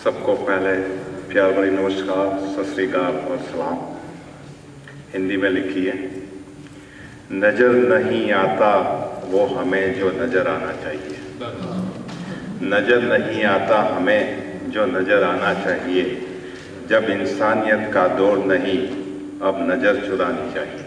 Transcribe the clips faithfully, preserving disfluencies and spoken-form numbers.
सबको पहले प्यार भरी नमस्कार, सत श्री अकाल और सलाम। हिंदी में लिखी है। नजर नहीं आता वो हमें जो नजर आना चाहिए, नजर नहीं आता हमें जो नजर आना चाहिए। जब इंसानियत का दौर नहीं, अब नजर चुरानी चाहिए।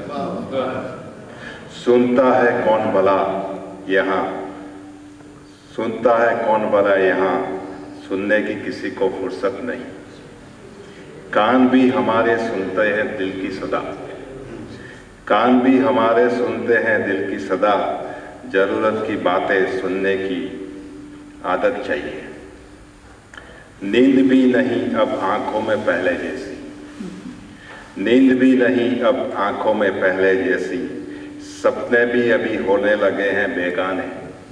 सुनता है कौन भला यहाँ, सुनता है कौन भला यहाँ, सुनने की किसी को फुर्सत नहीं। कान भी हमारे सुनते हैं दिल की सदा, कान भी हमारे सुनते हैं दिल की सदा। जरूरत की बातें सुनने की आदत चाहिए। नींद भी नहीं अब आंखों में पहले जैसी, नींद भी नहीं अब आंखों में पहले जैसी। सपने भी अभी होने लगे हैं बेगाने,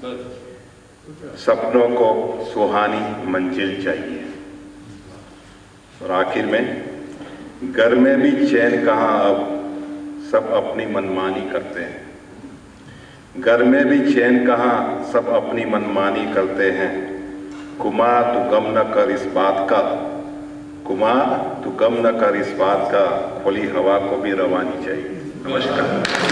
सपनों को सुहानी मंजिल चाहिए। और आखिर में, घर में भी चैन कहाँ अब, सब अपनी मनमानी करते हैं। घर में भी चैन कहाँ, सब अपनी मनमानी करते हैं। कुमार तू गम न कर इस बात का, कुमार तू गम न कर इस बात का, खुली हवा को भी रवानी चाहिए। नमस्कार।